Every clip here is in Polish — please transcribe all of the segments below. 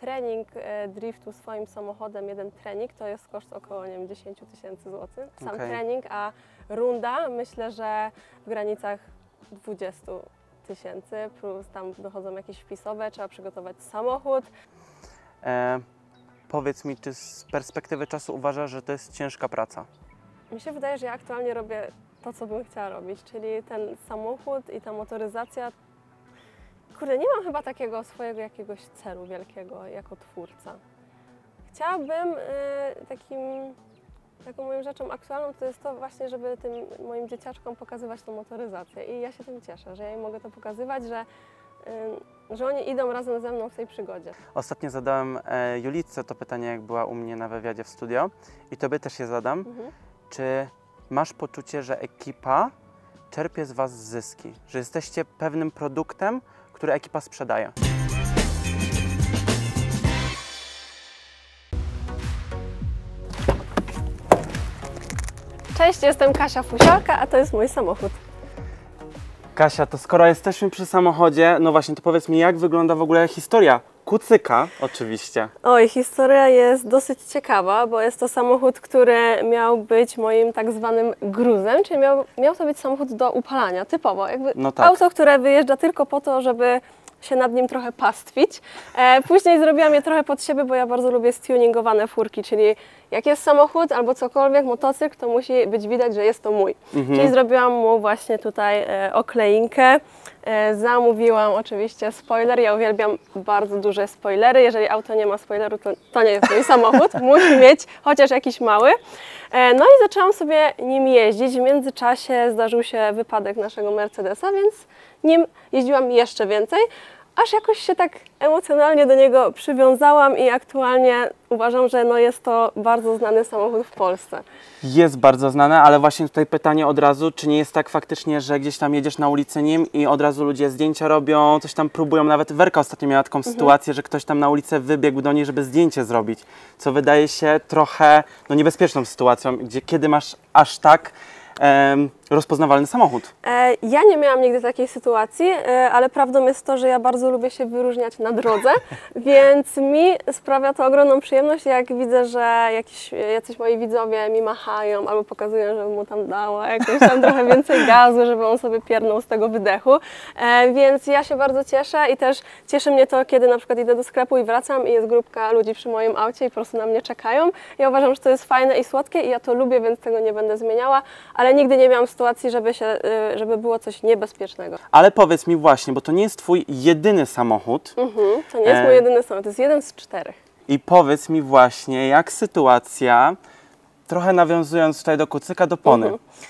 trening driftu swoim samochodem, jeden trening, to jest koszt około, nie wiem, 10 000 złotych. Sam trening, a runda myślę, że w granicach 20 000, plus tam dochodzą jakieś wpisowe, trzeba przygotować samochód. Powiedz mi, czy z perspektywy czasu uważasz, że to jest ciężka praca? Mi się wydaje, że ja aktualnie robię to, co bym chciała robić, czyli ten samochód i ta motoryzacja. Kurde, nie mam chyba takiego swojego jakiegoś celu wielkiego jako twórca. Chciałabym taką moją rzeczą aktualną to jest to właśnie, żeby tym moim dzieciaczkom pokazywać tą motoryzację i ja się tym cieszę, że ja im mogę to pokazywać, że oni idą razem ze mną w tej przygodzie. Ostatnio zadałem Julitce to pytanie, jak była u mnie na wywiadzie w studio i tobie też je zadam. Czy masz poczucie, że ekipa czerpie z was zyski, że jesteście pewnym produktem, który ekipa sprzedaje? Cześć, jestem Kasia Fusialka, a to jest mój samochód. Kasia, to skoro jesteśmy przy samochodzie, no właśnie, to powiedz mi, jak wygląda w ogóle historia kucyka, oczywiście. Oj, historia jest dosyć ciekawa, bo jest to samochód, który miał być moim tak zwanym gruzem, czyli miał to być samochód do upalania, typowo. Jakby no tak. Auto, które wyjeżdża tylko po to, żeby się nad nim trochę pastwić. Później zrobiłam je trochę pod siebie, bo ja bardzo lubię stuningowane furki, czyli jak jest samochód albo cokolwiek, motocykl, to musi być widać, że jest to mój. Czyli zrobiłam mu właśnie tutaj okleinkę. Zamówiłam oczywiście spoiler. Ja uwielbiam bardzo duże spoilery. Jeżeli auto nie ma spoileru, to nie jest mój samochód. Musi mieć chociaż jakiś mały. No i zaczęłam sobie nim jeździć. W międzyczasie zdarzył się wypadek naszego Mercedesa, więc nim jeździłam jeszcze więcej. Aż jakoś się tak emocjonalnie do niego przywiązałam i aktualnie uważam, że no jest to bardzo znany samochód w Polsce. Jest bardzo znane, ale właśnie tutaj pytanie od razu, czy nie jest tak faktycznie, że gdzieś tam jedziesz na ulicy nim i od razu ludzie zdjęcia robią, coś tam próbują, nawet Werka ostatnio miała taką sytuację, że ktoś tam na ulicę wybiegł do niej, żeby zdjęcie zrobić, co wydaje się trochę niebezpieczną sytuacją, kiedy masz aż tak rozpoznawalny samochód. Ja nie miałam nigdy takiej sytuacji, ale prawdą jest to, że ja bardzo lubię się wyróżniać na drodze, więc mi sprawia to ogromną przyjemność, jak widzę, że jacyś moi widzowie mi machają albo pokazują, żebym mu tam dała jakoś tam trochę więcej gazu, żeby on sobie piernął z tego wydechu, więc ja się bardzo cieszę i też cieszy mnie to, kiedy na przykład idę do sklepu i wracam i jest grupka ludzi przy moim aucie i po prostu na mnie czekają. Ja uważam, że to jest fajne i słodkie i ja to lubię, więc tego nie będę zmieniała, ale nigdy nie miałam sytuacji, żeby było coś niebezpiecznego. Ale powiedz mi właśnie, bo to nie jest twój jedyny samochód. To nie jest mój jedyny samochód, to jest jeden z 4. I powiedz mi właśnie, jak sytuacja, trochę nawiązując tutaj do kucyka, do Pony.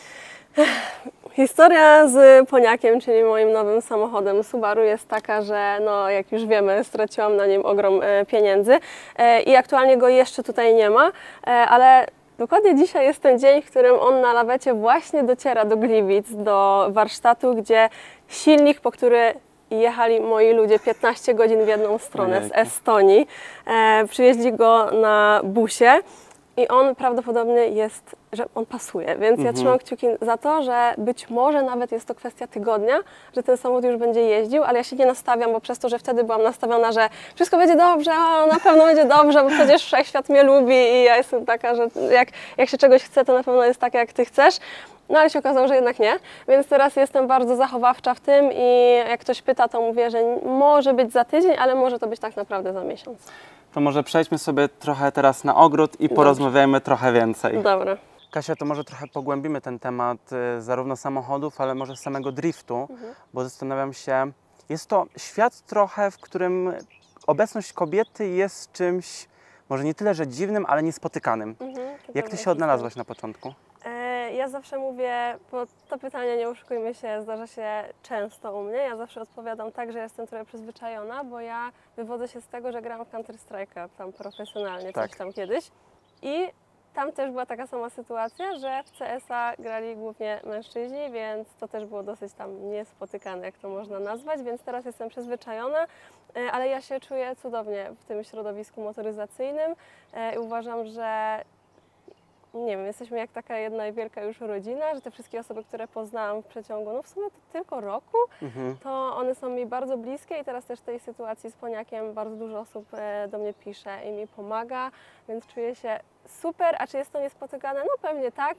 Historia z Poniakiem, czyli moim nowym samochodem Subaru jest taka, że no, jak już wiemy, straciłam na nim ogrom pieniędzy i aktualnie go jeszcze tutaj nie ma, ale dokładnie dzisiaj jest ten dzień, w którym on na lawecie właśnie dociera do Gliwic, do warsztatu, gdzie silnik, po który jechali moi ludzie 15 godzin w jedną stronę z Estonii, przywieźli go na busie i on prawdopodobnie że on pasuje, więc ja trzymam kciuki za to, że być może nawet jest to kwestia tygodnia, że ten samochód już będzie jeździł, ale ja się nie nastawiam, bo przez to, że wtedy byłam nastawiona, że wszystko będzie dobrze, na pewno będzie dobrze, bo przecież wszechświat mnie lubi i ja jestem taka, że jak się czegoś chce, to na pewno jest tak, jak ty chcesz. No ale się okazało, że jednak nie, więc teraz jestem bardzo zachowawcza w tym i jak ktoś pyta, to mówię, że może być za tydzień, ale może to być tak naprawdę za miesiąc. To może przejdźmy sobie trochę teraz na ogród i porozmawiajmy trochę więcej. Dobra. Kasia, to może trochę pogłębimy ten temat zarówno samochodów, ale może samego driftu, bo zastanawiam się, jest to świat trochę, w którym obecność kobiety jest czymś, może nie tyle, że dziwnym, ale niespotykanym. Jak ty się odnalazłaś na początku? Ja zawsze mówię, bo to pytanie, nie oszukujmy się, zdarza się często u mnie. Ja zawsze odpowiadam tak, że jestem trochę przyzwyczajona, bo ja wywodzę się z tego, że grałam w Counter-Strike'a tam profesjonalnie, coś tam kiedyś. I tam też była taka sama sytuacja, że w CS-a grali głównie mężczyźni, więc to też było dosyć tam niespotykane, jak to można nazwać, więc teraz jestem przyzwyczajona, ale ja się czuję cudownie w tym środowisku motoryzacyjnym i uważam, że nie wiem, jesteśmy jak taka jedna wielka już rodzina, że te wszystkie osoby, które poznałam w przeciągu, no w sumie to tylko roku, to one są mi bardzo bliskie i teraz też w tej sytuacji z Poniakiem bardzo dużo osób do mnie pisze i mi pomaga, więc czuję się super, a czy jest to niespotykane? No pewnie tak,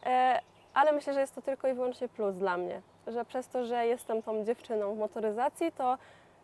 ale myślę, że jest to tylko i wyłącznie plus dla mnie, że przez to, że jestem tą dziewczyną w motoryzacji, to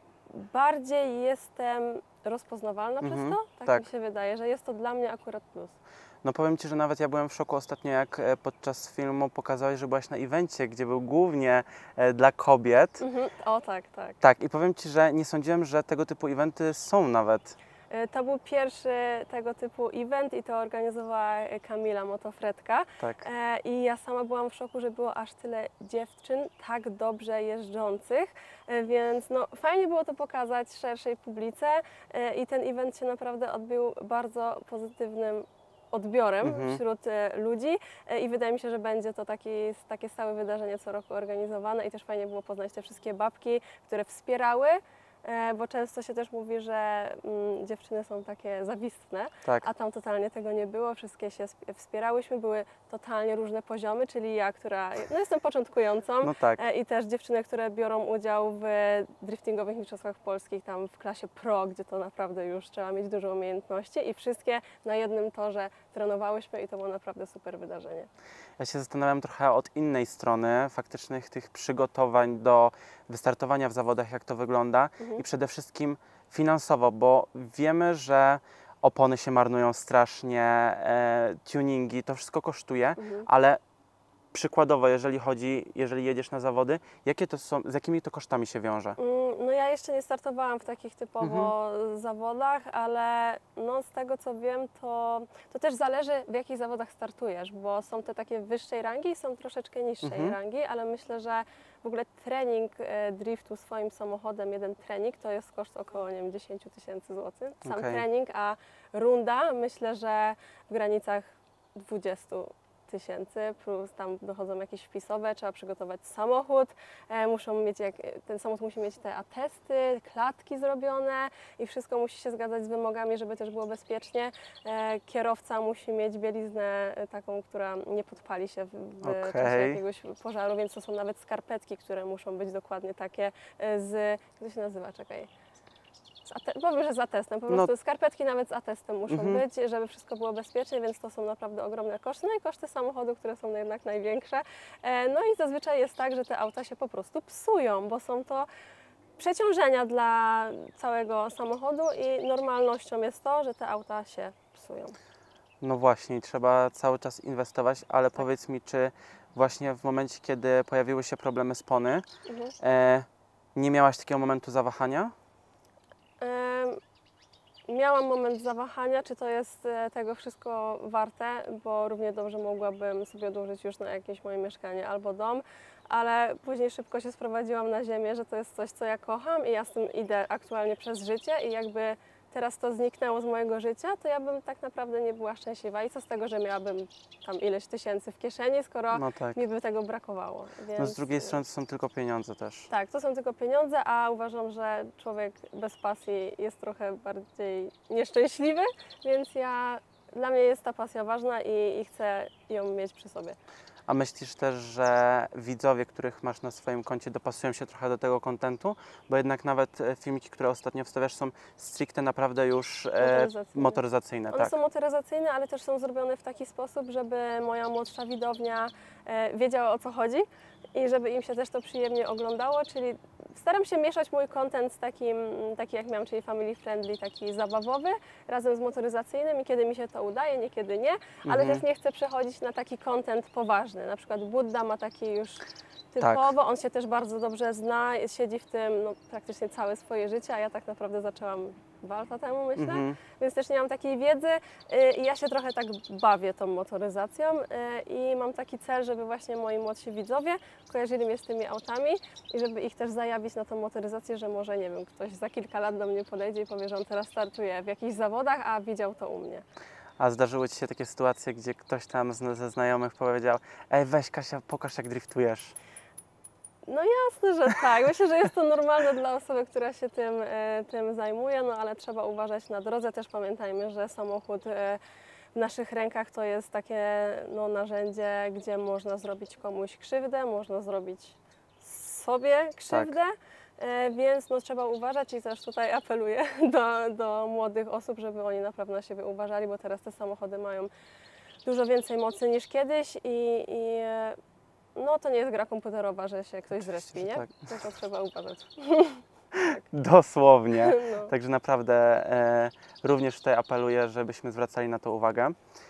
bardziej jestem rozpoznawalna przez to, tak mi się wydaje, że jest to dla mnie akurat plus. No powiem Ci, że nawet ja byłem w szoku ostatnio, jak podczas filmu pokazałeś, że byłaś na evencie, gdzie był głównie dla kobiet. O tak, tak. Tak, i powiem Ci, że nie sądziłem, że tego typu eventy są nawet. To był pierwszy tego typu event i to organizowała Kamila Motofredka. Tak. I ja sama byłam w szoku, że było aż tyle dziewczyn tak dobrze jeżdżących, więc no, fajnie było to pokazać szerszej publice i ten event się naprawdę odbył bardzo pozytywnym odbiorem wśród ludzi i wydaje mi się, że będzie to takie stałe wydarzenie co roku organizowane i też fajnie było poznać te wszystkie babki, które wspierały, bo często się też mówi, że dziewczyny są takie zawistne, a tam totalnie tego nie było, wszystkie się wspierałyśmy, były totalnie różne poziomy, czyli ja, która, no jestem początkującą i też dziewczyny, które biorą udział w driftingowych mistrzostwach polskich, tam w klasie pro, gdzie to naprawdę już trzeba mieć dużo umiejętności i wszystkie na jednym torze trenowałyśmy i to było naprawdę super wydarzenie. Ja się zastanawiam trochę od innej strony faktycznych tych przygotowań do wystartowania w zawodach, jak to wygląda i przede wszystkim finansowo, bo wiemy, że opony się marnują strasznie, tuningi, to wszystko kosztuje, ale przykładowo, jeżeli jedziesz na zawody, z jakimi to kosztami się wiąże? No ja jeszcze nie startowałam w takich typowo zawodach, ale no z tego co wiem, to też zależy w jakich zawodach startujesz, bo są te takie wyższej rangi i są troszeczkę niższej rangi, ale myślę, że w ogóle trening driftu swoim samochodem, jeden trening to jest koszt około, nie wiem, 10 000 złotych, sam trening, a runda myślę, że w granicach 20 000 plus tam dochodzą jakieś wpisowe, trzeba przygotować samochód, ten samochód musi mieć te atesty, klatki zrobione i wszystko musi się zgadzać z wymogami, żeby też było bezpiecznie. Kierowca musi mieć bieliznę taką, która nie podpali się w czasie jakiegoś pożaru, więc to są nawet skarpetki, które muszą być dokładnie takie jak to się nazywa, czekaj. Powiem, że z atestem, po prostu skarpetki nawet z atestem muszą być, żeby wszystko było bezpiecznie, więc to są naprawdę ogromne koszty. No i koszty samochodu, które są jednak największe. No i zazwyczaj jest tak, że te auta się po prostu psują, bo są to przeciążenia dla całego samochodu i normalnością jest to, że te auta się psują. No właśnie, trzeba cały czas inwestować, ale powiedz mi, czy właśnie w momencie, kiedy pojawiły się problemy z pony, nie miałaś takiego momentu zawahania? Miałam moment zawahania, czy to jest tego wszystko warte, bo równie dobrze mogłabym sobie odłożyć już na jakieś moje mieszkanie albo dom, ale później szybko się sprowadziłam na ziemię, że to jest coś, co ja kocham i ja z tym idę aktualnie przez życie i jakby teraz to zniknęło z mojego życia, to ja bym tak naprawdę nie była szczęśliwa. I co z tego, że miałabym tam ileś tysięcy w kieszeni, skoro mi by tego brakowało. Więc... No z drugiej strony to są tylko pieniądze też. Tak, to są tylko pieniądze, a uważam, że człowiek bez pasji jest trochę bardziej nieszczęśliwy, więc dla mnie jest ta pasja ważna i chcę ją mieć przy sobie. A myślisz też, że widzowie, których masz na swoim koncie, dopasują się trochę do tego kontentu? Bo jednak nawet filmiki, które ostatnio wstawiasz, są stricte naprawdę już motoryzacyjne. One są motoryzacyjne, ale też są zrobione w taki sposób, żeby moja młodsza widownia wiedziała, o co chodzi i żeby im się też to przyjemnie oglądało, czyli staram się mieszać mój content z taki jak miałam, czyli family friendly, taki zabawowy, razem z motoryzacyjnym i kiedy mi się to udaje, niekiedy nie, ale też nie chcę przechodzić na taki content poważny. Na przykład Budda ma taki już typowo, on się też bardzo dobrze zna, siedzi w tym praktycznie całe swoje życie, a ja tak naprawdę zaczęłam 2 lata temu, myślę, więc też nie mam takiej wiedzy i ja się trochę tak bawię tą motoryzacją i mam taki cel, żeby właśnie moi młodsi widzowie kojarzyli mnie z tymi autami i żeby ich też zajawić na tą motoryzację, że może, nie wiem, ktoś za kilka lat do mnie podejdzie i powie, że on teraz startuje w jakichś zawodach, a widział to u mnie. A zdarzyły Ci się takie sytuacje, gdzie ktoś tam ze znajomych powiedział: ej, weź Kasia, pokaż jak driftujesz? No jasne, że tak. Myślę, że jest to normalne dla osoby, która się tym zajmuje, no ale trzeba uważać na drodze. Też pamiętajmy, że samochód w naszych rękach to jest takie no, narzędzie, gdzie można zrobić komuś krzywdę, można zrobić sobie krzywdę, więc no, trzeba uważać i też tutaj apeluję do młodych osób, żeby oni naprawdę na siebie uważali, bo teraz te samochody mają dużo więcej mocy niż kiedyś i no, to nie jest gra komputerowa, że się ktoś zrespi, nie? Tak. To trzeba uważać. Dosłownie. No. Także naprawdę również tutaj apeluję, żebyśmy zwracali na to uwagę.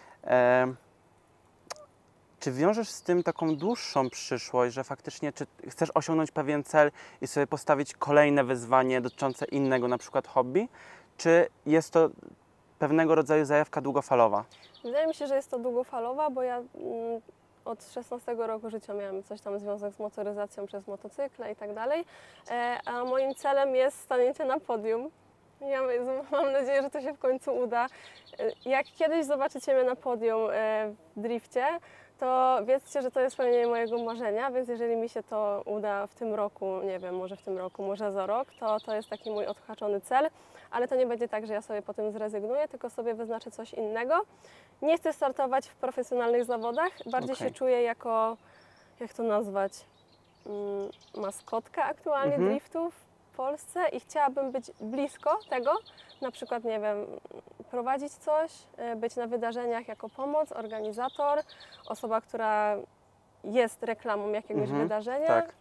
Czy wiążesz z tym taką dłuższą przyszłość, że faktycznie czy chcesz osiągnąć pewien cel i sobie postawić kolejne wyzwanie dotyczące innego, na przykład hobby? Czy jest to pewnego rodzaju zajawka długofalowa? Wydaje mi się, że jest to długofalowa, bo ja od 16 roku życia miałam coś tam związek z motoryzacją przez motocykle i tak dalej, a moim celem jest stanięcie na podium. Ja mam nadzieję, że to się w końcu uda. Jak kiedyś zobaczycie mnie na podium w drifcie, to wiedzcie, że to jest spełnienie mojego marzenia, więc jeżeli mi się to uda w tym roku, nie wiem, może w tym roku, może za rok, to jest taki mój odhaczony cel, ale to nie będzie tak, że ja sobie po tym zrezygnuję, tylko sobie wyznaczę coś innego. Nie chcę startować w profesjonalnych zawodach, bardziej się czuję jako, jak to nazwać, maskotka aktualnie driftów w Polsce i chciałabym być blisko tego, na przykład, nie wiem, prowadzić coś, być na wydarzeniach jako pomoc, organizator, osoba, która jest reklamą jakiegoś wydarzenia, tak.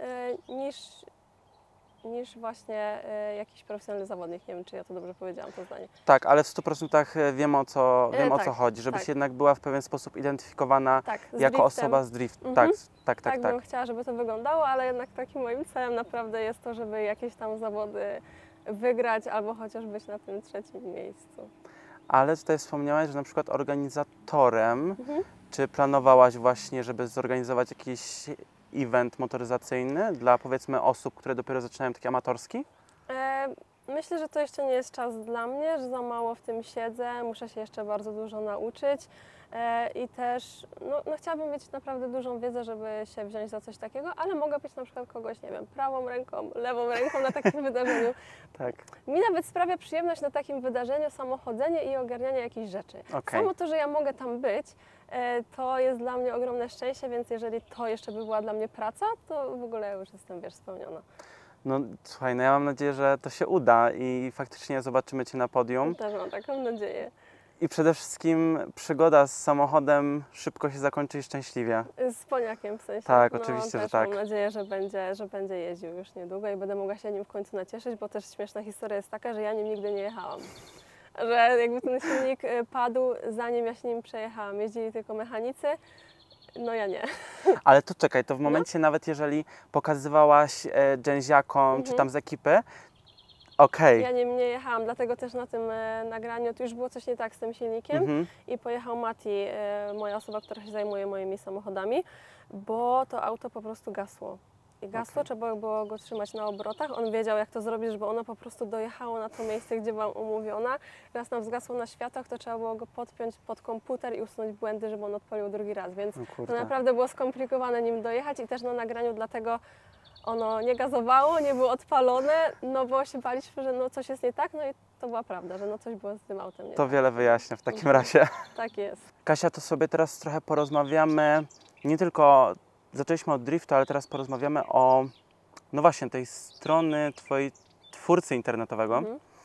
niż właśnie jakiś profesjonalny zawodnik. Nie wiem, czy ja to dobrze powiedziałam, to zdanie. Tak, ale w 100% wiem o co Tak, chodzi, żebyś tak. jednak była w pewien sposób identyfikowana Tak, z jako driftem. osoba z drift. Tak bym chciała, żeby to wyglądało, ale jednak takim moim celem naprawdę jest to, żeby jakieś tam zawody wygrać albo chociaż być na tym 3. miejscu. Ale tutaj wspomniałaś, że na przykład organizatorem, czy planowałaś właśnie, żeby zorganizować jakiś event motoryzacyjny dla powiedzmy osób, które dopiero zaczynają taki amatorski? Myślę, że to jeszcze nie jest czas dla mnie, że za mało w tym siedzę, muszę się jeszcze bardzo dużo nauczyć i też no chciałabym mieć naprawdę dużą wiedzę, żeby się wziąć za coś takiego, ale mogę być na przykład kogoś, nie wiem, prawą ręką, lewą ręką na takim wydarzeniu. Tak. Mi nawet sprawia przyjemność na takim wydarzeniu samochodzenie i ogarnianie jakichś rzeczy. Samo to, że ja mogę tam być, to jest dla mnie ogromne szczęście, więc jeżeli to jeszcze by była dla mnie praca, to w ogóle już jestem, wiesz, spełniona. No słuchaj, no ja mam nadzieję, że to się uda i faktycznie zobaczymy Cię na podium. Też mam taką nadzieję. I przede wszystkim przygoda z samochodem szybko się zakończy i szczęśliwie. Z poniakiem w sensie. Tak, no, oczywiście, też że tak. Mam nadzieję, że będzie jeździł już niedługo i będę mogła się nim w końcu nacieszyć, bo też śmieszna historia jest taka, że ja nim nigdy nie jechałam. Że jakby ten silnik padł, zanim ja się nim przejechałam. Jeździli tylko mechanicy, no ja nie. Ale to czekaj, to w momencie nawet jeżeli pokazywałaś dżęziakom czy tam z ekipy, Ja nim nie jechałam, dlatego też na tym nagraniu to już było coś nie tak z tym silnikiem i pojechał Mati, moja osoba, która się zajmuje moimi samochodami, bo to auto po prostu gasło. I gasło, trzeba było go trzymać na obrotach. On wiedział, jak to zrobić, żeby ono po prostu dojechało na to miejsce, gdzie byłam umówiona. Raz nam zgasło na światłach, to trzeba było go podpiąć pod komputer i usunąć błędy, żeby on odpalił drugi raz. Więc to naprawdę było skomplikowane nim dojechać i też na nagraniu dlatego ono nie gazowało, nie było odpalone, no bo się baliśmy, że no coś jest nie tak, no i to była prawda, że no coś było z tym autem nie to tak. wiele wyjaśnia w takim razie. Tak jest. Kasia, to sobie teraz trochę porozmawiamy, nie tylko zaczęliśmy od driftu, ale teraz porozmawiamy o, no właśnie, tej strony Twojej twórcy internetowego.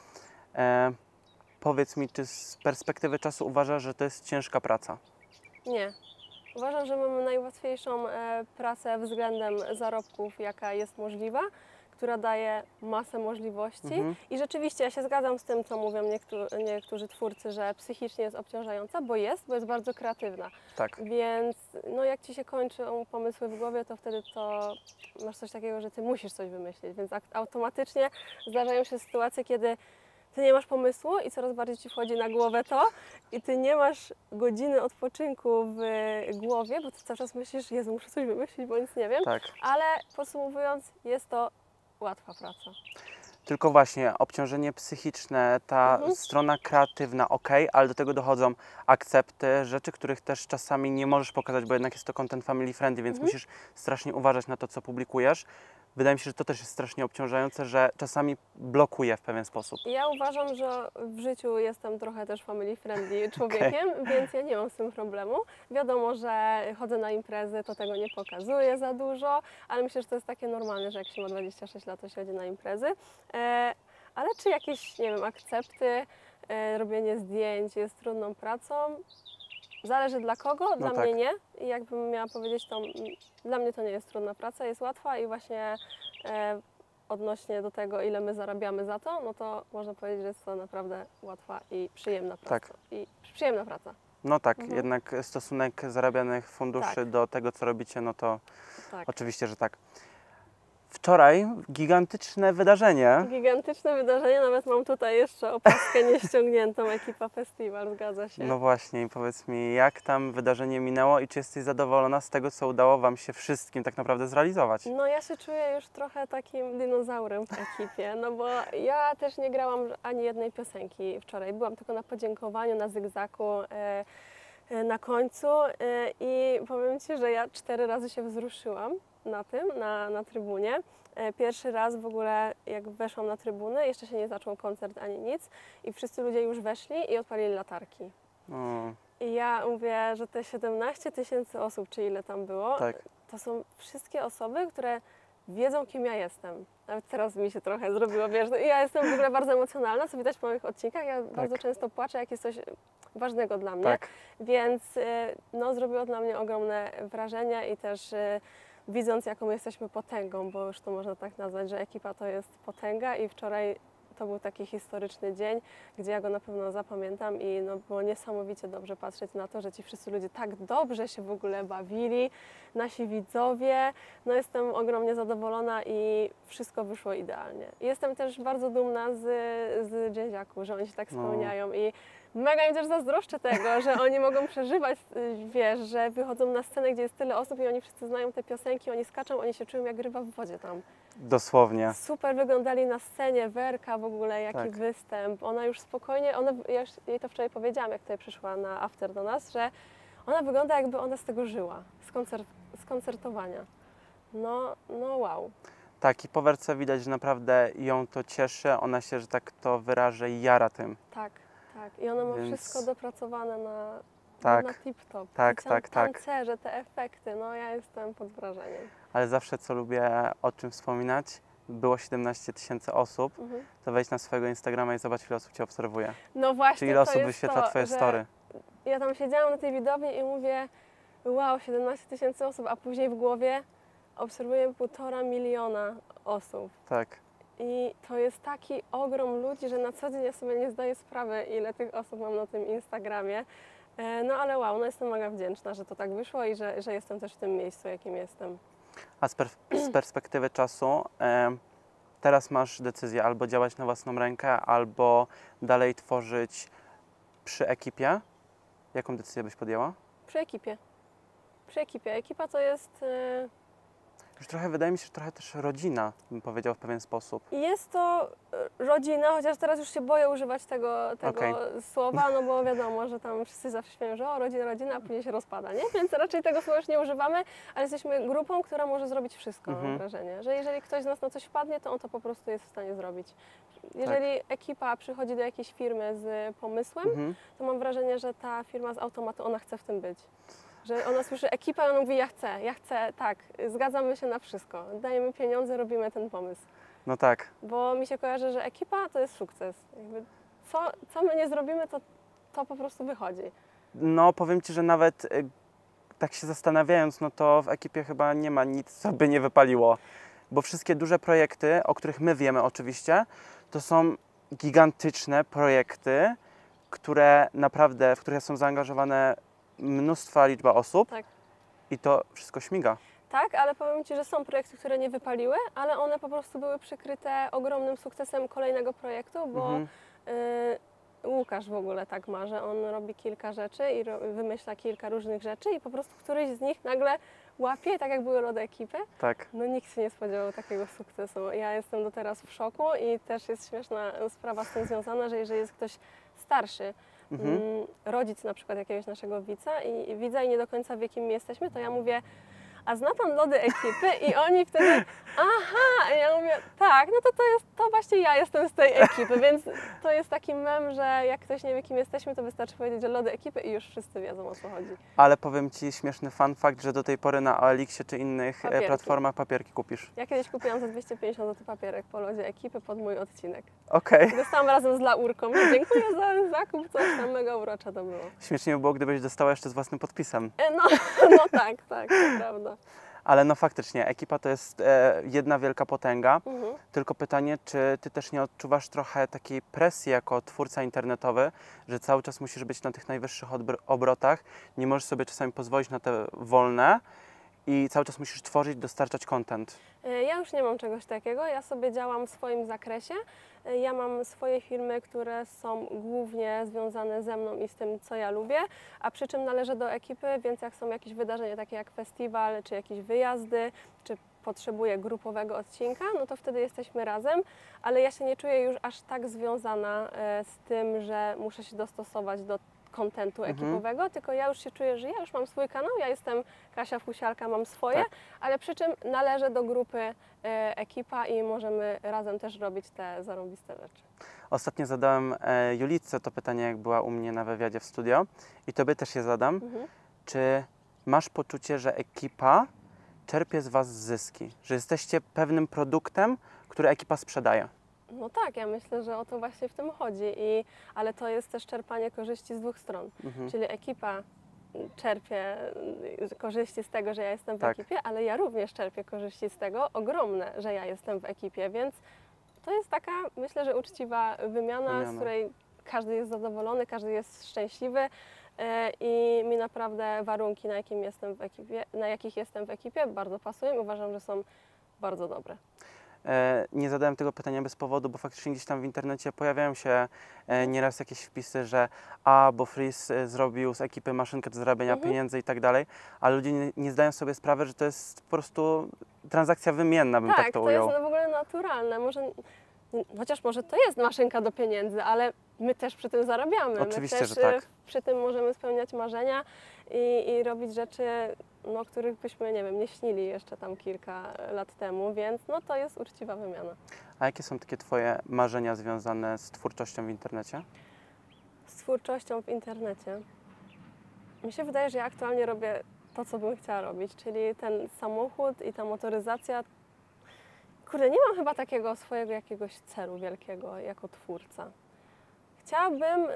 Powiedz mi, czy z perspektywy czasu uważasz, że to jest ciężka praca? Nie. Uważam, że mamy najłatwiejszą pracę względem zarobków, jaka jest możliwa, która daje masę możliwości. I rzeczywiście ja się zgadzam z tym, co mówią niektórzy twórcy, że psychicznie jest obciążająca, bo jest bardzo kreatywna. Tak. Więc no, jak Ci się kończą pomysły w głowie, to wtedy to masz coś takiego, że Ty musisz coś wymyślić. Więc automatycznie zdarzają się sytuacje, kiedy Ty nie masz pomysłu i coraz bardziej Ci wchodzi na głowę to i Ty nie masz godziny odpoczynku w głowie, bo Ty cały czas myślisz, Jezu, muszę coś wymyślić, bo nic nie wiem. Tak. Ale podsumowując, jest to łatwa praca. Tylko właśnie obciążenie psychiczne, ta strona kreatywna, ale do tego dochodzą akcepty, rzeczy, których też czasami nie możesz pokazać, bo jednak jest to content family friendly, więc musisz strasznie uważać na to, co publikujesz. wydaje mi się, że to też jest strasznie obciążające, że czasami blokuje w pewien sposób. Ja uważam, że w życiu jestem trochę też family friendly człowiekiem, więc ja nie mam z tym problemu. Wiadomo, że chodzę na imprezy, to tego nie pokazuję za dużo, ale myślę, że to jest takie normalne, że jak się ma 26 lat, to się chodzi na imprezy. Ale czy jakieś, nie wiem, akcepty, robienie zdjęć jest trudną pracą? Zależy dla kogo, dla mnie nie. I jakbym miała powiedzieć, to dla mnie to nie jest trudna praca, jest łatwa i właśnie odnośnie do tego, ile my zarabiamy za to, no to można powiedzieć, że jest to naprawdę łatwa i przyjemna praca. I przyjemna praca. No tak, jednak stosunek zarabianych funduszy do tego, co robicie, no to oczywiście, że tak. Wczoraj gigantyczne wydarzenie. Gigantyczne wydarzenie, nawet mam tutaj jeszcze opaskę nieściągniętą, Ekipa Festiwal, zgadza się. No właśnie, i powiedz mi, jak tam wydarzenie minęło i czy jesteś zadowolona z tego, co udało Wam się wszystkim tak naprawdę zrealizować? No ja się czuję już trochę takim dinozaurem w ekipie, no bo ja też nie grałam ani jednej piosenki wczoraj. Byłam tylko na podziękowaniu, na zygzaku na końcu i powiem Ci, że ja 4 razy się wzruszyłam na tym, na trybunie. Pierwszy raz w ogóle, jak weszłam na trybunę, jeszcze się nie zaczął koncert ani nic i wszyscy ludzie już weszli i odpalili latarki. I ja mówię, że te 17 000 osób, czy ile tam było, to są wszystkie osoby, które wiedzą, kim ja jestem. Nawet teraz mi się trochę zrobiło, wiesz, no, ja jestem w ogóle bardzo emocjonalna, co widać po moich odcinkach, ja bardzo często płaczę, jak jest coś ważnego dla mnie, więc no, zrobiło dla mnie ogromne wrażenie i też widząc, jaką jesteśmy potęgą, bo już to można tak nazwać, że ekipa to jest potęga i wczoraj to był taki historyczny dzień, gdzie ja go na pewno zapamiętam i no, było niesamowicie dobrze patrzeć na to, że ci wszyscy ludzie tak dobrze się w ogóle bawili, nasi widzowie. No jestem ogromnie zadowolona i wszystko wyszło idealnie. Jestem też bardzo dumna z Jazziaku, że oni się tak spełniają i mega im też zazdroszczę tego, że oni mogą przeżywać, wiesz, że wychodzą na scenę, gdzie jest tyle osób i oni wszyscy znają te piosenki, oni skaczą, oni się czują jak ryba w wodzie tam. Dosłownie. Super wyglądali na scenie, Werka w ogóle, jaki występ. Ona już spokojnie, ja już jej to wczoraj powiedziałam, jak tutaj przyszła na after do nas, że ona wygląda, jakby ona z tego żyła, z koncertowania. No wow. Tak, i po Werce widać, że naprawdę ją to cieszy, ona się, że tak to wyrażę, jara tym. Tak. I ona ma wszystko dopracowane na tip-top. Tancerze, te efekty, no ja jestem pod wrażeniem. Ale zawsze, co lubię o czym wspominać, było 17 000 osób, to wejdź na swojego Instagrama i zobacz, ile osób Cię obserwuje. No właśnie, czyli ile osób wyświetla Twoje story. Ja tam siedziałam na tej widowni i mówię, wow, 17 000 osób, a później w głowie obserwuję 1,5 miliona osób. Tak. I to jest taki ogrom ludzi, że na co dzień ja sobie nie zdaję sprawy, ile tych osób mam na tym Instagramie. No ale wow, no jestem mega wdzięczna, że to tak wyszło i że jestem też w tym miejscu, jakim jestem. A z perspektywy czasu, teraz masz decyzję albo działać na własną rękę, albo dalej tworzyć przy ekipie. Jaką decyzję byś podjęła? Przy ekipie. Przy ekipie. Ekipa to jest... Już trochę, wydaje mi się, że trochę też rodzina, bym powiedział w pewien sposób. Jest to rodzina, chociaż teraz już się boję używać tego słowa, no bo wiadomo, że tam wszyscy zawsze śmieją, że o, rodzina, a później się rozpada, nie? Więc raczej tego słowa już nie używamy, ale jesteśmy grupą, która może zrobić wszystko, mam wrażenie. Że jeżeli ktoś z nas na coś wpadnie, to on to po prostu jest w stanie zrobić. Jeżeli ekipa przychodzi do jakiejś firmy z pomysłem, to mam wrażenie, że ta firma z automatu, ona chce w tym być. Że ona słyszy ekipę i ona mówi, ja chcę, tak, zgadzamy się na wszystko, dajemy pieniądze, robimy ten pomysł. No tak. Bo mi się kojarzy, że ekipa to jest sukces. Jakby co my nie zrobimy, to po prostu wychodzi. No powiem Ci, że nawet tak się zastanawiając, no to w ekipie chyba nie ma nic, co by nie wypaliło. Bo wszystkie duże projekty, o których my wiemy oczywiście, to są gigantyczne projekty, które naprawdę, w które są zaangażowane mnóstwa liczba osób i to wszystko śmiga. Tak, ale powiem Ci, że są projekty, które nie wypaliły, ale one po prostu były przykryte ogromnym sukcesem kolejnego projektu, bo Łukasz w ogóle tak ma, że on robi kilka rzeczy i wymyśla kilka różnych rzeczy i po prostu któryś z nich nagle łapie, tak jak były lody ekipy. Tak. No nikt się nie spodziewał takiego sukcesu. Ja jestem do teraz w szoku i też jest śmieszna sprawa z tym związana, że jeżeli jest ktoś starszy, rodzic na przykład jakiegoś naszego widza i nie do końca wie, kim my jesteśmy, to ja mówię, a zna pan lody ekipy? I oni wtedy, aha, i ja mówię, tak, no to właśnie ja jestem z tej ekipy, więc to jest taki mem, że jak ktoś nie wie, kim jesteśmy, to wystarczy powiedzieć, że lody ekipy i już wszyscy wiedzą, o co chodzi. Ale powiem Ci śmieszny fun fact, że do tej pory na OLX-ie czy innych Papierki. platformach papierki kupisz. Ja kiedyś kupiłam za 250 zł papierek po lodzie ekipy pod mój odcinek. Okej. Dostałam razem z Laurką, że dziękuję za zakup, coś tam, mega urocza to było. Śmiesznie by było, gdybyś dostała jeszcze z własnym podpisem. No tak, to prawda. Ale no faktycznie, ekipa to jest jedna wielka potęga. Mhm. Tylko pytanie, czy Ty też nie odczuwasz trochę takiej presji jako twórca internetowy, że cały czas musisz być na tych najwyższych obrotach, nie możesz sobie czasami pozwolić na te wolne i cały czas musisz tworzyć, dostarczać content. Ja już nie mam czegoś takiego, ja sobie działam w swoim zakresie. Ja mam swoje filmy, które są głównie związane ze mną i z tym, co ja lubię, a przy czym należę do ekipy, więc jak są jakieś wydarzenia takie jak festiwal, czy jakieś wyjazdy, czy potrzebuję grupowego odcinka, no to wtedy jesteśmy razem, ale ja się nie czuję już aż tak związana z tym, że muszę się dostosować do kontentu ekipowego, tylko ja już się czuję, że ja już mam swój kanał, ja jestem Kasia Fusialka, mam swoje, Tak. ale przy czym należę do grupy ekipa i możemy razem też robić te zarąbiste rzeczy. Ostatnio zadałem Julitce to pytanie, jak była u mnie na wywiadzie w studio i Tobie też je zadam. Czy masz poczucie, że ekipa czerpie z Was zyski? Że jesteście pewnym produktem, który ekipa sprzedaje? No tak, ja myślę, że o to właśnie w tym chodzi, ale to jest też czerpanie korzyści z dwóch stron, czyli ekipa czerpie korzyści z tego, że ja jestem w Tak. ekipie, ale ja również czerpię korzyści z tego ogromne, że ja jestem w ekipie, więc to jest taka, myślę, że uczciwa wymiana, z której każdy jest zadowolony, każdy jest szczęśliwy i mi naprawdę warunki, na jakich jestem w ekipie, bardzo pasują i uważam, że są bardzo dobre. Nie zadałem tego pytania bez powodu, bo faktycznie gdzieś tam w internecie pojawiają się nieraz jakieś wpisy, że bo Freeze zrobił z ekipy maszynkę do zarabiania pieniędzy i tak dalej, ale ludzie nie zdają sobie sprawy, że to jest po prostu transakcja wymienna, bym tak to ujął. Tak, to jest w ogóle naturalne. Chociaż może to jest maszynka do pieniędzy, ale my też przy tym zarabiamy. Oczywiście, my też że tak. Przy tym możemy spełniać marzenia i robić rzeczy, no, których byśmy, nie wiem, nie śnili jeszcze tam kilka lat temu, więc no, to jest uczciwa wymiana. A jakie są takie Twoje marzenia związane z twórczością w internecie? Z twórczością w internecie. Mi się wydaje, że ja aktualnie robię to, co bym chciała robić, czyli ten samochód i ta motoryzacja. Kurde, nie mam chyba takiego swojego jakiegoś celu wielkiego jako twórca. Chciałabym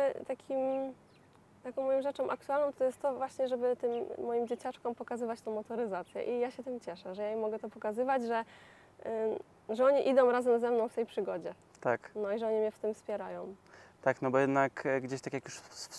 taką moją rzeczą aktualną to jest to właśnie, żeby tym moim dzieciaczkom pokazywać tą motoryzację i ja się tym cieszę, że ja im mogę to pokazywać, że oni idą razem ze mną w tej przygodzie. Tak. No i że oni mnie w tym wspierają. Tak, no bo jednak gdzieś tak jak już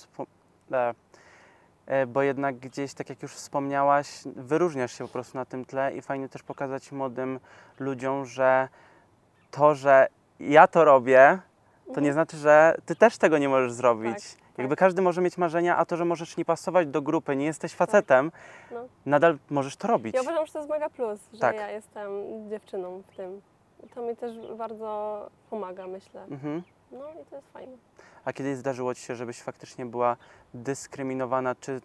wspomniałaś, wyróżniasz się po prostu na tym tle i fajnie też pokazać młodym ludziom, że to, że ja to robię, to nie znaczy, że Ty też tego nie możesz zrobić. Tak. Jakby każdy może mieć marzenia, a to, że możesz nie pasować do grupy, nie jesteś facetem, No. nadal możesz to robić. Ja uważam, że to jest mega plus, że Tak. ja jestem dziewczyną w tym. To mi też bardzo pomaga, myślę. No i to jest fajne. A kiedyś zdarzyło Ci się, żebyś faktycznie była dyskryminowana, czy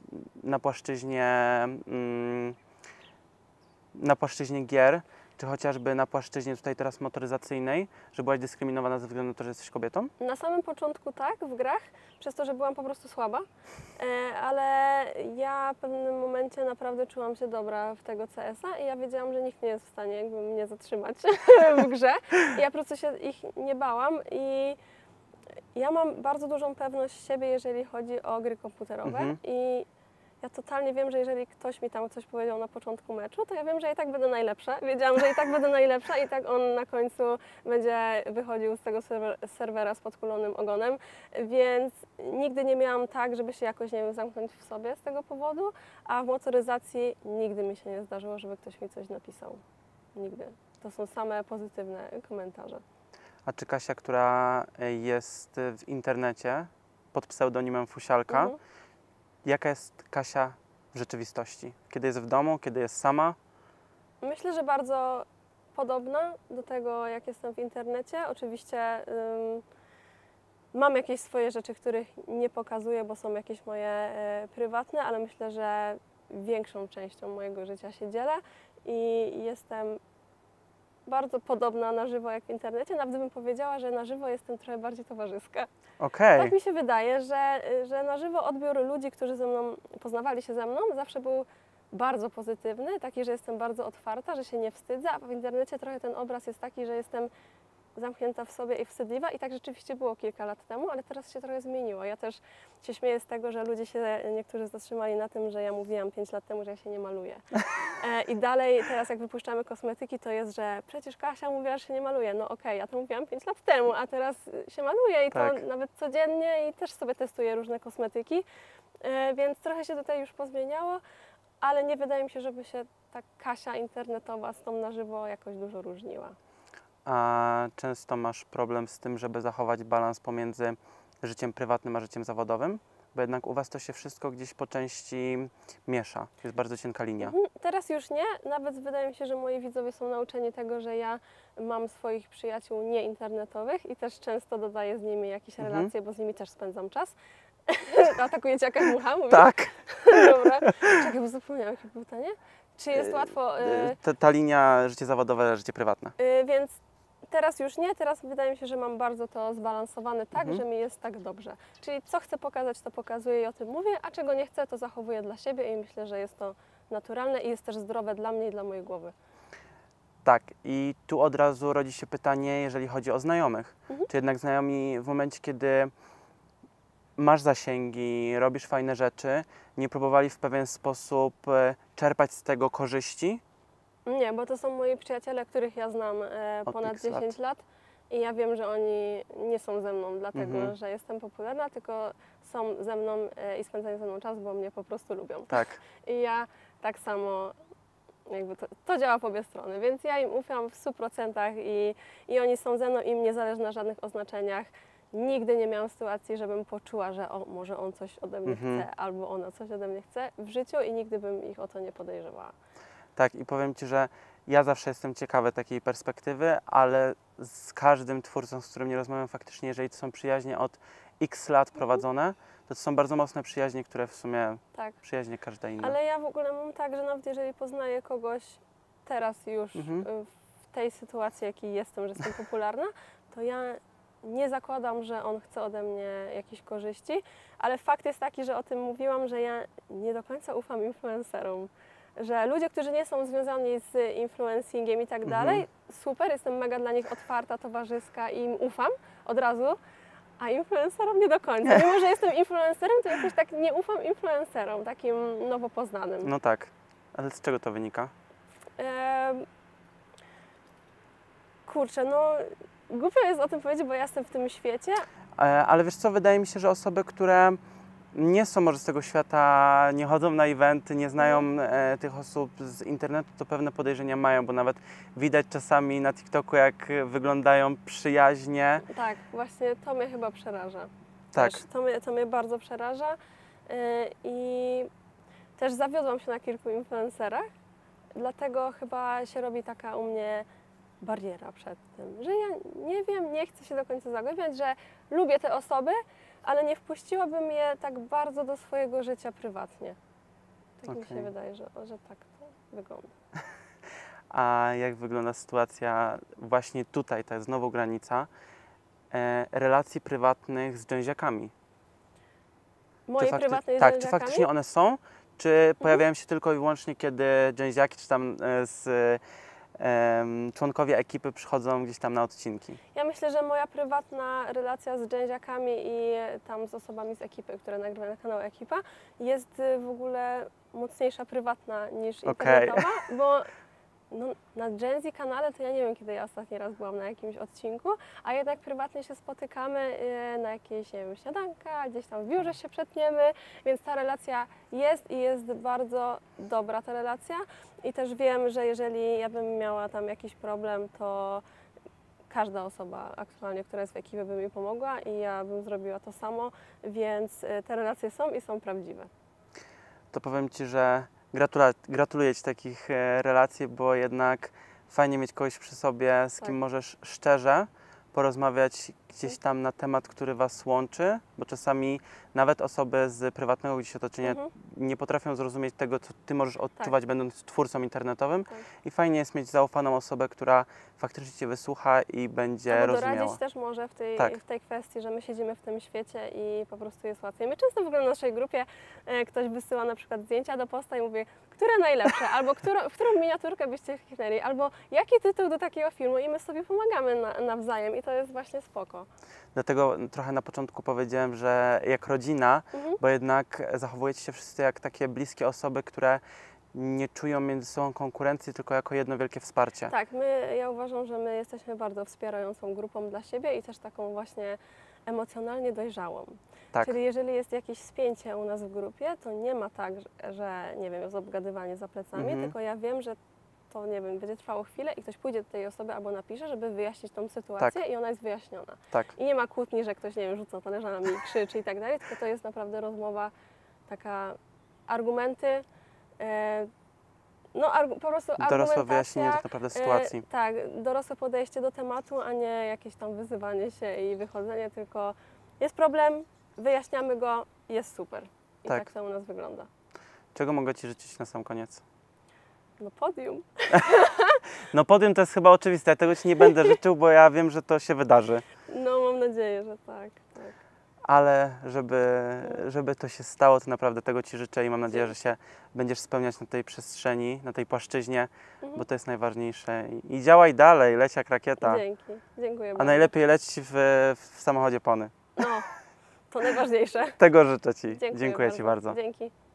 na płaszczyźnie gier, czy chociażby na płaszczyźnie tutaj teraz motoryzacyjnej, że byłaś dyskryminowana ze względu na to, że jesteś kobietą? Na samym początku tak, w grach, przez to, że byłam po prostu słaba, ale ja w pewnym momencie naprawdę czułam się dobra w tego CS-a i ja wiedziałam, że nikt nie jest w stanie jakby mnie zatrzymać w grze. I ja po prostu się ich nie bałam i ja mam bardzo dużą pewność siebie, jeżeli chodzi o gry komputerowe i ja totalnie wiem, że jeżeli ktoś mi tam coś powiedział na początku meczu, to ja wiem, że ja i tak będę najlepsza. Wiedziałam, że i tak będę najlepsza i tak on na końcu będzie wychodził z tego serwera z podkulonym ogonem, więc nigdy nie miałam tak, żeby się jakoś, nie wiem, zamknąć w sobie z tego powodu, a w motoryzacji nigdy mi się nie zdarzyło, żeby ktoś mi coś napisał. Nigdy. To są same pozytywne komentarze. A czy Kasia, która jest w internecie pod pseudonimem Fusialka, jaka jest Kasia w rzeczywistości? Kiedy jest w domu, kiedy jest sama? Myślę, że bardzo podobna do tego, jak jestem w internecie. Oczywiście mam jakieś swoje rzeczy, których nie pokazuję, bo są jakieś moje prywatne, ale myślę, że większą częścią mojego życia się dzielę i jestem bardzo podobna na żywo jak w internecie. Nawet bym powiedziała, że na żywo jestem trochę bardziej towarzyska. Okej. Tak mi się wydaje, że na żywo odbiór ludzi, którzy poznawali się ze mną, zawsze był bardzo pozytywny, taki, że jestem bardzo otwarta, że się nie wstydzę, a w internecie trochę ten obraz jest taki, że jestem zamknięta w sobie i wstydliwa i tak rzeczywiście było kilka lat temu, ale teraz się trochę zmieniło. Ja też się śmieję z tego, że ludzie się niektórzy zatrzymali na tym, że ja mówiłam 5 lat temu, że ja się nie maluję. I dalej teraz jak wypuszczamy kosmetyki, to jest, że przecież Kasia mówiła, że się nie maluje. No okej, ja to mówiłam 5 lat temu, a teraz się maluję i Tak. to nawet codziennie i też sobie testuję różne kosmetyki, więc trochę się tutaj już pozmieniało, ale nie wydaje mi się, żeby się ta Kasia internetowa z tą na żywo jakoś dużo różniła. A często masz problem z tym, żeby zachować balans pomiędzy życiem prywatnym a życiem zawodowym? Bo jednak u Was to się wszystko gdzieś po części miesza. Jest bardzo cienka linia. Teraz już nie, nawet wydaje mi się, że moi widzowie są nauczeni tego, że ja mam swoich przyjaciół nieinternetowych i też często dodaję z nimi jakieś relacje, bo z nimi też spędzam czas. Atakujecie jakaś mucha? Mówię? Tak. Dobra. Czekaj, bo zapomniałam, jakie było pytanie. Czy jest łatwo... Ta linia życie zawodowe, życie prywatne. Więc teraz już nie, teraz wydaje mi się, że mam bardzo to zbalansowane tak, że mi jest tak dobrze. Czyli co chcę pokazać, to pokazuję i o tym mówię, a czego nie chcę, to zachowuję dla siebie i myślę, że jest to naturalne i jest też zdrowe dla mnie i dla mojej głowy. Tak, i tu od razu rodzi się pytanie, jeżeli chodzi o znajomych. Czy jednak znajomi w momencie, kiedy masz zasięgi, robisz fajne rzeczy, nie próbowali w pewien sposób czerpać z tego korzyści? Nie, bo to są moi przyjaciele, których ja znam Od ponad X 10 lat i ja wiem, że oni nie są ze mną dlatego, że jestem popularna, tylko są ze mną i spędzają ze mną czas, bo mnie po prostu lubią. Tak. I ja tak samo, jakby to działa po obie strony, więc ja im ufam w 100% i oni są ze mną i im nie zależy na żadnych oznaczeniach. Nigdy nie miałam sytuacji, żebym poczuła, że może on coś ode mnie chce albo ona coś ode mnie chce w życiu i nigdy bym ich o to nie podejrzewała. Tak, i powiem Ci, że ja zawsze jestem ciekawy takiej perspektywy, ale z każdym twórcą, z którym nie rozmawiam faktycznie, jeżeli to są przyjaźnie od x lat prowadzone, to są bardzo mocne przyjaźnie, które w sumie Tak. przyjaźnie każda inna. Ale ja w ogóle mam tak, że nawet jeżeli poznaję kogoś teraz już w tej sytuacji, jakiej jestem, że jestem popularna, to ja nie zakładam, że on chce ode mnie jakichś korzyści, ale fakt jest taki, że o tym mówiłam, że ja nie do końca ufam influencerom. Że ludzie, którzy nie są związani z influencingiem i tak dalej, super, jestem mega dla nich otwarta, towarzyska i im ufam od razu, a influencerom nie do końca. Mimo że jestem influencerem, to jakoś tak nie ufam influencerom, takim nowo poznanym. No tak, ale z czego to wynika? Kurczę, no głupio jest o tym powiedzieć, bo ja jestem w tym świecie. Ale wiesz co, wydaje mi się, że osoby, które nie są może z tego świata, nie chodzą na eventy, nie znają tych osób z internetu, to pewne podejrzenia mają, bo nawet widać czasami na TikToku, jak wyglądają przyjaźnie. Tak, właśnie to mnie chyba przeraża. Tak. Też, to mnie bardzo przeraża i też zawiodłam się na kilku influencerach, dlatego chyba się robi taka u mnie bariera przed tym, że ja nie wiem, nie chcę się do końca zagłębiać, że lubię te osoby, ale nie wpuściłabym je tak bardzo do swojego życia prywatnie. Tak mi się wydaje, że tak to wygląda. A jak wygląda sytuacja właśnie tutaj, to jest znowu granica, relacji prywatnych z dżęziakami? Moje prywatne z Tak, dżęziakami? czy faktycznie one są, czy pojawiają się tylko i wyłącznie, kiedy dżęziaki, czy tam członkowie ekipy przychodzą gdzieś tam na odcinki? Ja myślę, że moja prywatna relacja z dżęziakami i tam z osobami z ekipy, które nagrywają na kanał Ekipa, jest w ogóle mocniejsza prywatna niż internetowa, bo no, na Gen Z kanale to ja nie wiem, kiedy ja ostatni raz byłam na jakimś odcinku, a jednak prywatnie się spotykamy na jakieś, nie wiem, śniadanka, gdzieś tam w biurze się przetniemy, więc ta relacja jest i jest bardzo dobra ta relacja i też wiem, że jeżeli ja bym miała tam jakiś problem, to każda osoba aktualnie, która jest w ekipie, by mi pomogła i ja bym zrobiła to samo, więc te relacje są i są prawdziwe. To powiem Ci, że gratuluję Ci takich relacji, bo jednak fajnie mieć kogoś przy sobie, z kim możesz szczerze porozmawiać gdzieś tam na temat, który Was łączy, bo czasami nawet osoby z prywatnego gdzieś otoczenia nie potrafią zrozumieć tego, co Ty możesz odczuwać, będąc twórcą internetowym i fajnie jest mieć zaufaną osobę, która faktycznie Cię wysłucha i będzie Albo rozumiała. doradzić też może w tej kwestii, że my siedzimy w tym świecie i po prostu jest łatwiej. My często w ogóle na naszej grupie ktoś wysyła na przykład zdjęcia do posta i mówi, które najlepsze, albo w którą miniaturkę byście kliknęli, albo jaki tytuł do takiego filmu i my sobie pomagamy nawzajem i to jest właśnie spoko. Dlatego trochę na początku powiedziałem, że jak rodzina, bo jednak zachowujecie się wszyscy jak takie bliskie osoby, które nie czują między sobą konkurencji, tylko jako jedno wielkie wsparcie. Tak, ja uważam, że my jesteśmy bardzo wspierającą grupą dla siebie i też taką właśnie emocjonalnie dojrzałą. Tak. Czyli jeżeli jest jakieś spięcie u nas w grupie, to nie ma tak, że nie wiem, jest obgadywanie za plecami, tylko ja wiem, że to nie wiem, będzie trwało chwilę i ktoś pójdzie do tej osoby albo napisze, żeby wyjaśnić tą sytuację i ona jest wyjaśniona. Tak. I nie ma kłótni, że ktoś, nie wiem, rzuca talerzami, krzyczy i tak dalej, tylko to jest naprawdę rozmowa, taka argumenty, po prostu Dorosłe argumentacja. wyjaśnienie tak naprawdę sytuacji. Tak, dorosłe podejście do tematu, a nie jakieś tam wyzywanie się i wychodzenie, tylko jest problem, wyjaśniamy go, jest super. I tak to u nas wygląda. Czego mogę Ci życzyć na sam koniec? No podium. No podium to jest chyba oczywiste, ja tego Ci nie będę życzył, bo ja wiem, że to się wydarzy. No mam nadzieję, że tak. Ale żeby to się stało, to naprawdę tego Ci życzę i mam nadzieję, że się będziesz spełniać na tej przestrzeni, na tej płaszczyźnie, bo to jest najważniejsze. I działaj dalej, leć jak rakieta. Dzięki, dziękuję bardzo. A najlepiej leć w samochodzie Pony. No, to najważniejsze. Tego życzę Ci. Dziękuję Ci bardzo. Dzięki.